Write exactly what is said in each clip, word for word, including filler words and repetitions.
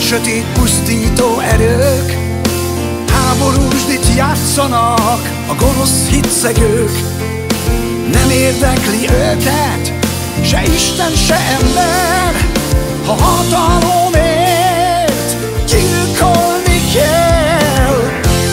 sötét pusztító erők háborúsdit játszanak, a gonosz hitszegők. Nem érdekli őket se Isten, se ember, ha hatalomért gyilkolni kell.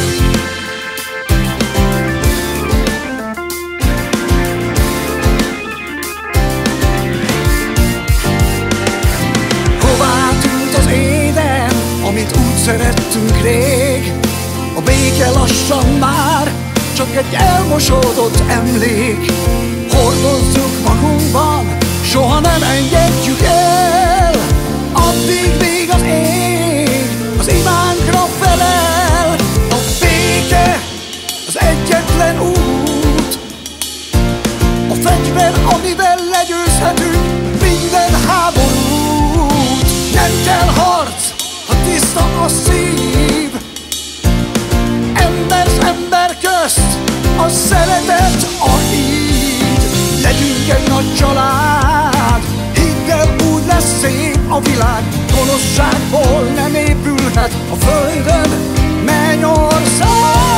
Hová tűnt az éden, amit úgy szerettünk rég? A béke lassan már csak egy elmosódott emlék. Hordozzuk magunkban, soha nem engedjük el, addig még az ég az imánkra felel. A béke az egyetlen út, a fegyver, amivel legyőzhetünk minden háborút. Nem kell harc, ha tiszta a szív, ember s ember közt a szeretet a híd. Legyünk egy nagy család, hidd el, úgy lesz szép a világ. Gonoszságból nem épülhet a földön mennyország.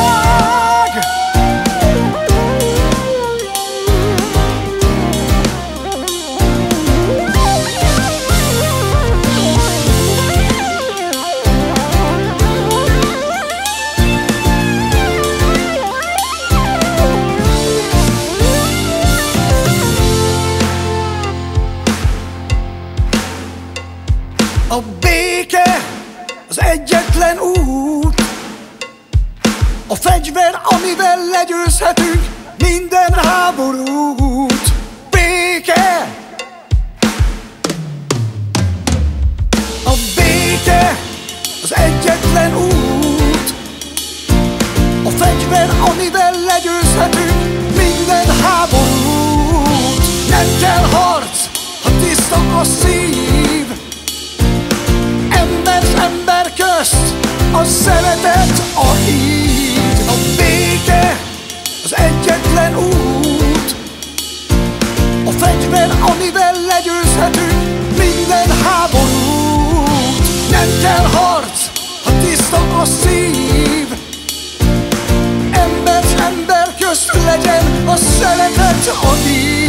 A béke az egyetlen út, a fegyver, amivel legyőzhetünk minden háborút. Béke! A béke az egyetlen út, a fegyver, amivel legyőzhetünk minden háborút. Nem kell harc, ha tiszta a szív, ember s ember közt a szeretet a híd. A béke az egyetlen út, a fegyver, amivel legyőzhetünk minden háborút. Nem kell harc, ha tiszta a szív, ember s ember közt legyen a szeretet a híd.